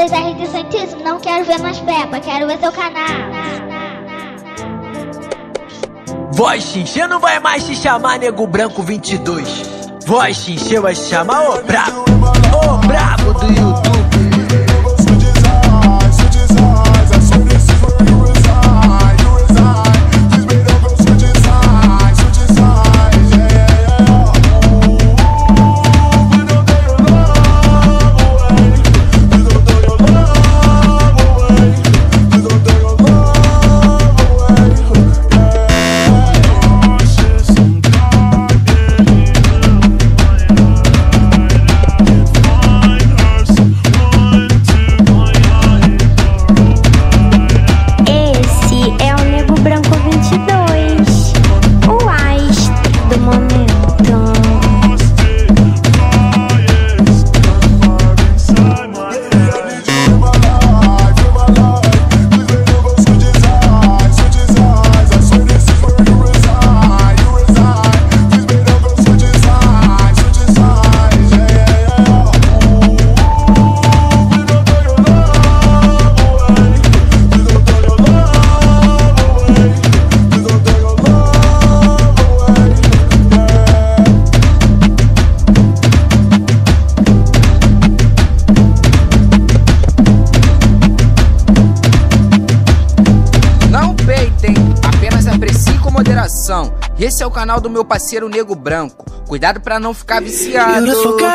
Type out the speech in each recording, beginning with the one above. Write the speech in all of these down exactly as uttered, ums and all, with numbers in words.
dois R de Santíssimo, não quero ver mais Peppa, quero ver seu canal. Voz xinxê não vai mais te chamar Nego Branco vinte e dois. Voz xinxê vai te chamar ô brabo, ô brabo do YouTube. Esse é o canal do meu parceiro Nego Branco. Cuidado pra não ficar viciado.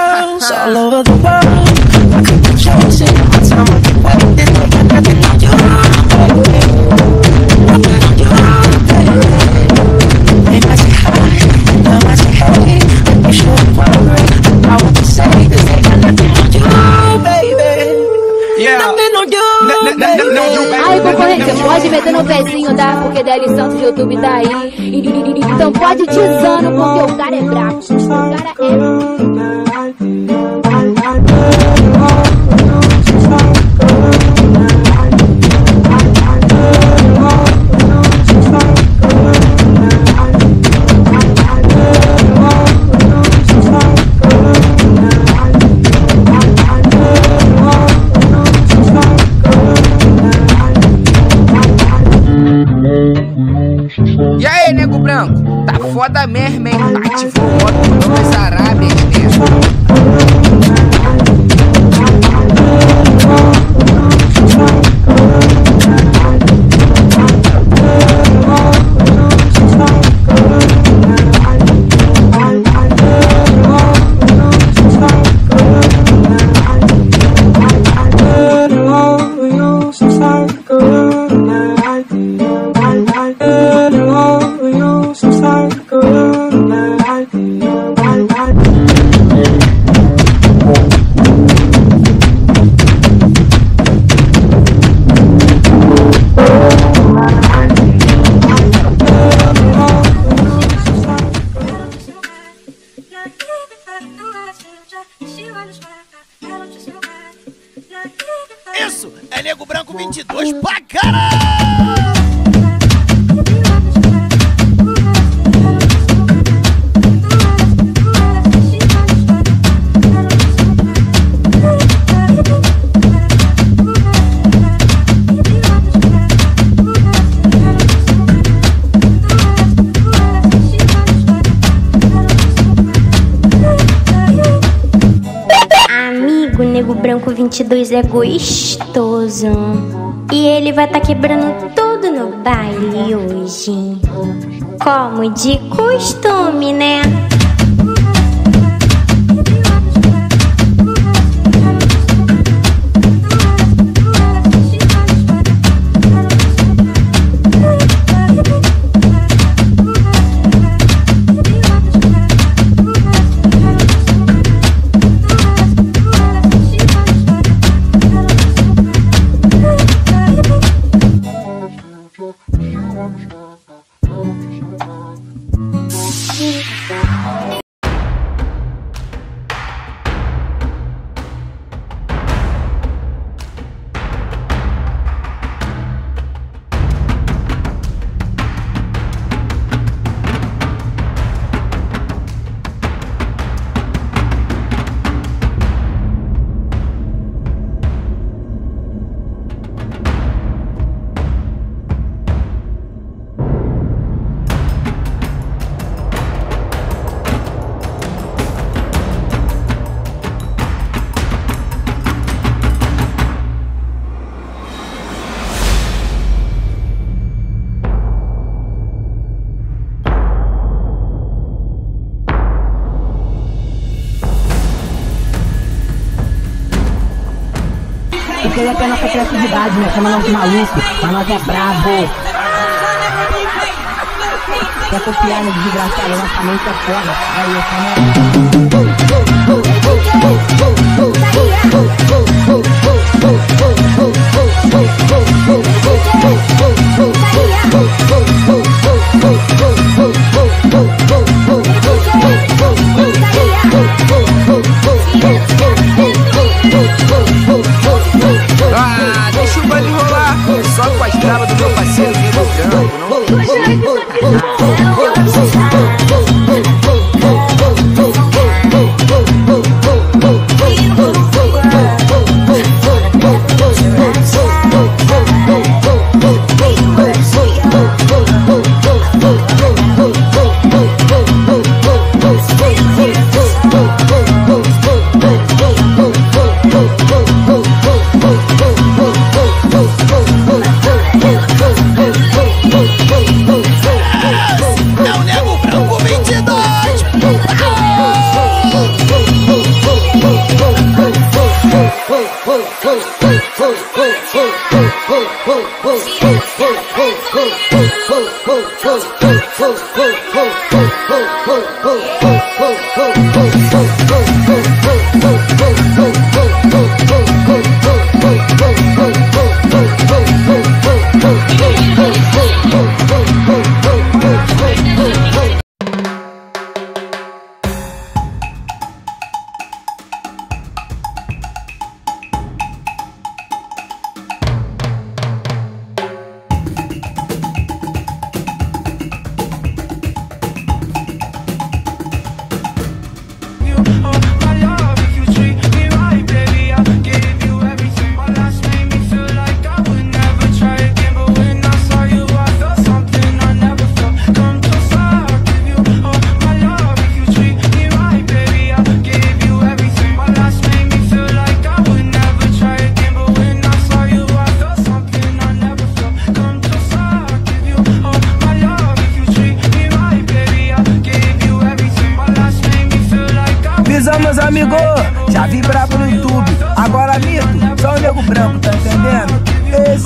Aí, concorrente, você pode meter no pezinho, tá? Porque der licença o YouTube tá aí. Então pode dizando, porque o cara é brabo. O cara é... E aí, Nego Branco? Tá foda mesmo, hein? Ativou o modo das Arábias mesmo. Isso é Nego Branco vinte e dois pra caralho! Nego Branco vinte e dois é gostoso e ele vai tá quebrando tudo no baile hoje, como de costume, né? queria ter a nossa criatividade, né? Chama nós de maluco, mas nós é brabo. Quer copiar, né? Desgraçado, nossa mente é foda. Aí, eu Ah, deixa o baile rolar, só com as travas do meu parceiro Nego Branco, não? Meus amigos, já vi brabo no YouTube. Agora mito, só o Nego Branco, tá entendendo?